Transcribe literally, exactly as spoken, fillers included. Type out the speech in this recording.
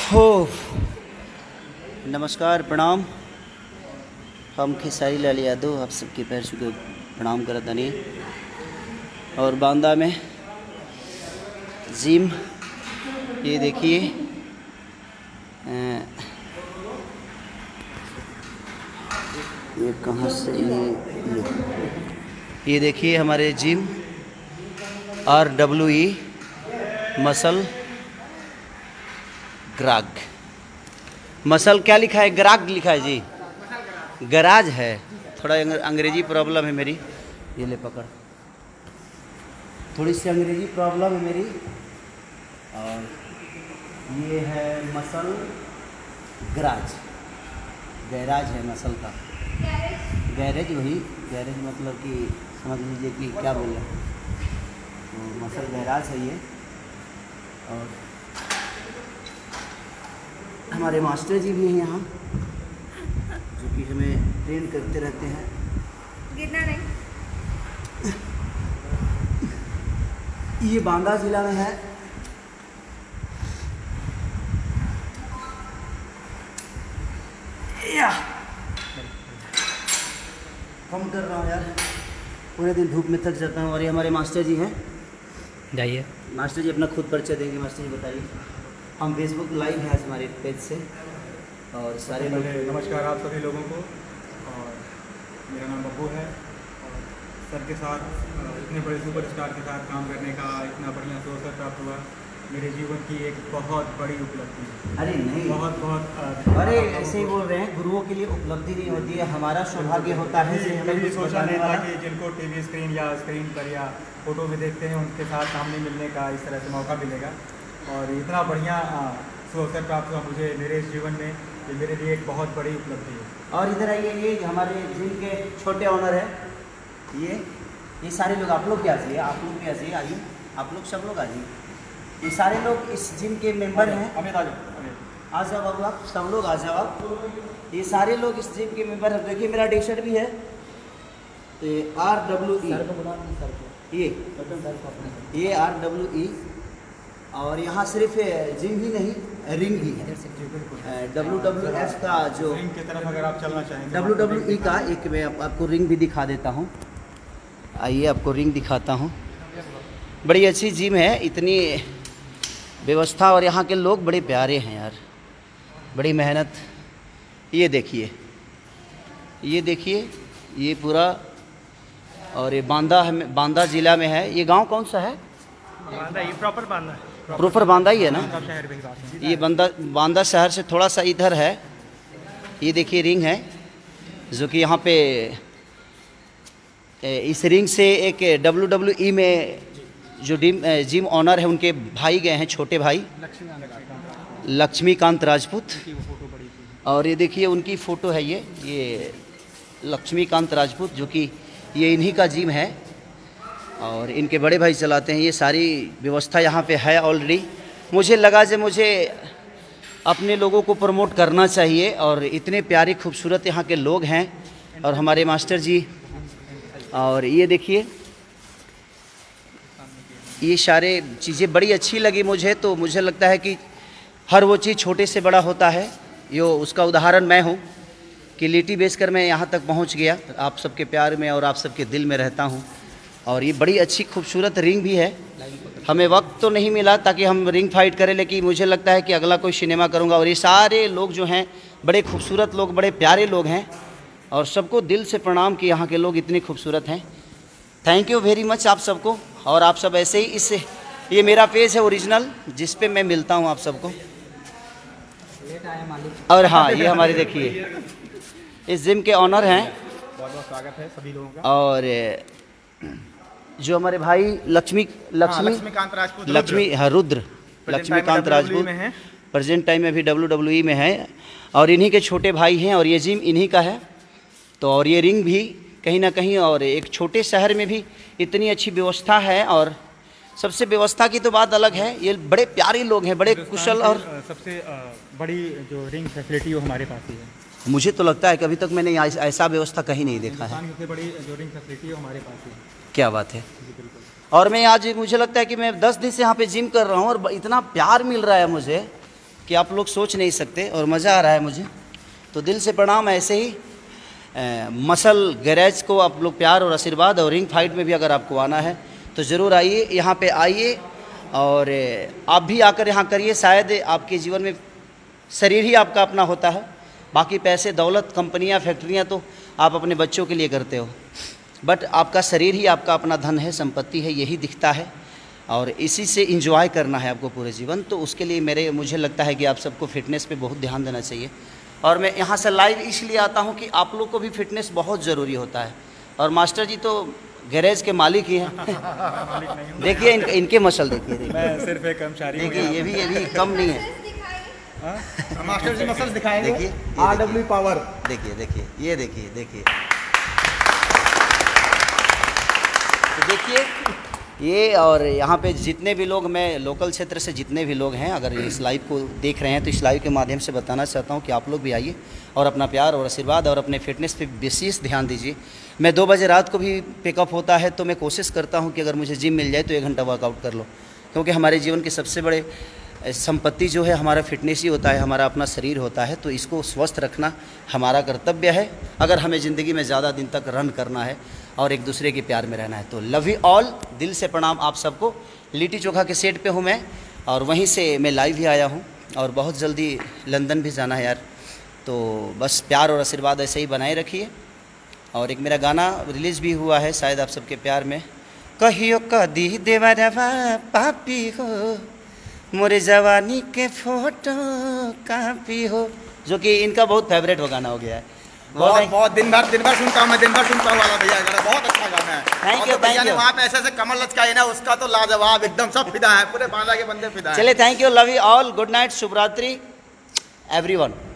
हो नमस्कार प्रणाम। हम खेसारी लाल यादव आप सबके पैर छू के प्रणाम करत तनी। और बांदा में जिम, ये देखिए ये कहाँ से ये ये, ये देखिए हमारे gym R W E muscle ग्राग। मसल क्या लिखा है? ग्राग लिखा है जी, गराज है। थोड़ा अंग्रेजी प्रॉब्लम है मेरी, ये ले पकड़, थोड़ी सी अंग्रेजी प्रॉब्लम है मेरी। और ये है मसल ग्राज, गैराज है मसल का, गैरेज वही गैरेज मतलब कि समझ लीजिए कि क्या बोल रहे हैं, तो मसल गैराज है ये। और हमारे मास्टर जी भी हैं यहाँ, जो कि हमें ट्रेन करते रहते हैं। गिरना नहीं। ये बांदा जिला में है। या कम कर रहा हूँ यार, पूरे दिन धूप में थक जाता हूँ। और ये हमारे मास्टर जी हैं, जाइए मास्टर जी अपना खुद परिचय देंगे। मास्टर जी बताइए। हम फेसबुक लाइव हैं आज हमारे पेज से, और सारे लोग नमस्कार आप सभी लोगों को। और मेरा नाम बब्बू है, और सर के साथ इतने बड़े सुपरस्टार के साथ काम करने का इतना बढ़िया अवसर प्राप्त हुआ, मेरे जीवन की एक बहुत बड़ी उपलब्धि। अरे नहीं, बहुत बहुत अरे ऐसे ही बोल रहे हैं, गुरुओं के लिए उपलब्धि नहीं होती है, हमारा सौभाग्य होता है। कभी सोचा नहीं था कि जिनको टीवी स्क्रीन या स्क्रीन पर या फोटो में देखते हैं उनके साथ सामने मिलने का इस तरह से मौका मिलेगा, और इतना बढ़िया अवसर प्राप्त हुआ मुझे मेरे इस जीवन में, ये मेरे लिए एक बहुत बड़ी उपलब्धि है। और इधर आइए, ये हमारे जिम के छोटे ऑनर है, ये ये सारे लोग, आप लोग क्या चाहिए, आप लोग भी आइए, आइए आप लोग, सब लोग आइए। ये सारे लोग इस जिम के मेंबर हैं। अमित आ जाओ, आ जाओ बाबू, आप सब लोग आ जाओ आप। ये सारे लोग इस जिम के मेंबर हैं। देखिए मेरा टी शर्ट भी है, तो ये आर डब्ल्यू ई, ये ये आर डब्ल्यू ई। और यहाँ सिर्फ जिम ही नहीं, रिंग भी है। डब्ल्यू डब्ल्यू एफ का जो रिंग की तरफ अगर आप चलना चाहें, डब्ल्यू डब्ल्यू ई का एक मैं आप, आपको रिंग भी दिखा देता हूँ। आइए आपको रिंग दिखाता हूँ। बड़ी अच्छी जिम है, इतनी व्यवस्था, और यहाँ के लोग बड़े प्यारे हैं यार, बड़ी मेहनत। ये देखिए, ये देखिए, ये पूरा, और ये बांदा है, बांदा ज़िला में है। ये गांव कौन सा है? बांदा, ये प्रॉपर बांदा है। प्रॉपर बांदा ही है ना? शहर में बात है। ये बांदा बांदा शहर से थोड़ा सा इधर है। ये देखिए रिंग है, जो कि यहाँ पे इस रिंग से एक डब्ल्यू डब्ल्यू ई में जो जिम जिम ऑनर है, उनके भाई गए हैं, छोटे भाई लक्ष्मीकांत राजपूत। और ये देखिए उनकी फ़ोटो है, ये ये लक्ष्मीकांत राजपूत, जो कि ये इन्हीं का जिम है, और इनके बड़े भाई चलाते हैं। ये सारी व्यवस्था यहाँ पे है ऑलरेडी। मुझे लगा जो मुझे अपने लोगों को प्रमोट करना चाहिए, और इतने प्यारे खूबसूरत यहाँ के लोग हैं, और हमारे मास्टर जी। और ये देखिए, ये सारे चीज़ें बड़ी अच्छी लगी मुझे। तो मुझे लगता है कि हर वो चीज़ छोटे से बड़ा होता है। यो उसका उदाहरण मैं हूँ कि लिट्टी बेचकर मैं यहाँ तक पहुँच गया, आप सबके प्यार में और आप सबके दिल में रहता हूँ। और ये बड़ी अच्छी खूबसूरत रिंग भी है। हमें वक्त तो नहीं मिला ताकि हम रिंग फाइट करें, लेकिन मुझे लगता है कि अगला कोई सिनेमा करूँगा। और ये सारे लोग जो हैं बड़े खूबसूरत लोग, बड़े प्यारे लोग हैं, और सबको दिल से प्रणाम कि यहाँ के लोग इतने खूबसूरत हैं। थैंक यू वेरी मच आप सबको। और आप सब ऐसे ही, इस ये मेरा पेज है ओरिजिनल, जिस पे मैं मिलता हूँ आप सबको। और हाँ, ये हमारे देखिए इस जिम के ऑनर हैं, बहुत बहुत स्वागत है सभी लोगों का। और जो हमारे भाई लक्ष्मी लक्ष्मी लक्ष्मीकांत राजपूत, लक्ष्मी हाँ रुद्र लक्ष्मीकांत राजपूत प्रेजेंट टाइम में भी डब्ल्यू डब्ल्यू ई में है, और इन्हीं के छोटे भाई हैं, और ये जिम इन्हीं का है। तो और ये रिंग भी कहीं ना कहीं, और एक छोटे शहर में भी इतनी अच्छी व्यवस्था है। और सबसे व्यवस्था की तो बात अलग है, ये बड़े प्यारे लोग हैं, बड़े कुशल। और सबसे बड़ी जो रिंग फैसिलिटी वो हमारे पास ही है। मुझे तो लगता है कि अभी तक मैंने ऐसा व्यवस्था कहीं नहीं देखा है। सबसे बड़ी जो रिंग फैसिलिटी है हमारे पास ही है। क्या बात है। और मैं आज, मुझे लगता है कि मैं दस दिन से यहाँ पे जिम कर रहा हूँ, और इतना प्यार मिल रहा है मुझे कि आप लोग सोच नहीं सकते, और मज़ा आ रहा है मुझे। तो दिल से प्रणाम। ऐसे ही ए, मसल गैरेज को आप लोग प्यार और आशीर्वाद, और रिंग फाइट में भी अगर आपको आना है तो ज़रूर आइए, यहाँ पे आइए और आप भी आकर यहाँ करिए। शायद आपके जीवन में शरीर ही आपका अपना होता है, बाकी पैसे दौलत कंपनियाँ फैक्ट्रियाँ तो आप अपने बच्चों के लिए करते हो, बट आपका शरीर ही आपका अपना धन है, संपत्ति है, यही दिखता है, और इसी से इंजॉय करना है आपको पूरे जीवन। तो उसके लिए मेरे मुझे लगता है कि आप सबको फिटनेस पे बहुत ध्यान देना चाहिए। और मैं यहाँ से लाइव इसलिए आता हूँ कि आप लोग को भी फिटनेस बहुत ज़रूरी होता है। और मास्टर जी तो गैरेज के मालिक ही हैं। देखिए इन, इनके मसल देखिए, देखिए मैं सिर्फ एक कर्मचारी हूँ। देखिए ये भी ये भी कम नहीं है। हाँ? मास्टर जी मसल्स दिखाएंगे। देखिए आर डब्ल्यू पावर। देखिए देखिए ये देखिए देखिए तो देखिए ये। और यहाँ पे जितने भी लोग, मैं लोकल क्षेत्र से जितने भी लोग हैं, अगर इस लाइव को देख रहे हैं तो इस लाइव के माध्यम से बताना चाहता हूँ कि आप लोग भी आइए और अपना प्यार और आशीर्वाद और अपने फिटनेस पे विशेष ध्यान दीजिए। मैं दो बजे रात को भी पिकअप होता है तो मैं कोशिश करता हूँ कि अगर मुझे जिम मिल जाए तो एक घंटा वर्कआउट कर लो, क्योंकि हमारे जीवन के सबसे बड़े संपत्ति जो है हमारा फिटनेस ही होता है, हमारा अपना शरीर होता है। तो इसको स्वस्थ रखना हमारा कर्तव्य है, अगर हमें ज़िंदगी में ज़्यादा दिन तक रन करना है और एक दूसरे के प्यार में रहना है। तो लव यू ऑल, दिल से प्रणाम आप सबको। लिट्टी चोखा के सेट पे हूँ मैं, और वहीं से मैं लाइव ही आया हूँ, और बहुत जल्दी लंदन भी जाना है यार। तो बस प्यार और आशीर्वाद ऐसे ही बनाए रखिए। और एक मेरा गाना रिलीज़ भी हुआ है शायद आप सबके प्यार में, कहियो कदी देवरवा पापी हो, मोरे जवानी के फोटो कापी हो, जो कि इनका बहुत फेवरेट वो गाना हो गया है। बहुत बहुत दिन भर दिन भर सुनता हूँ मैं, दिन भर सुनता हूँ वाला भैया गाना, बहुत अच्छा गाना है। Thank you thank you. वहाँ पे ऐसे ऐसे कमल लचकाई ना, उसका तो लाजवाब एकदम, सब फिदा है, पूरे बांदा के बंदे फिदा है। चलिए thank you, love you all, good night, शुभ रात्रि एवरीवन।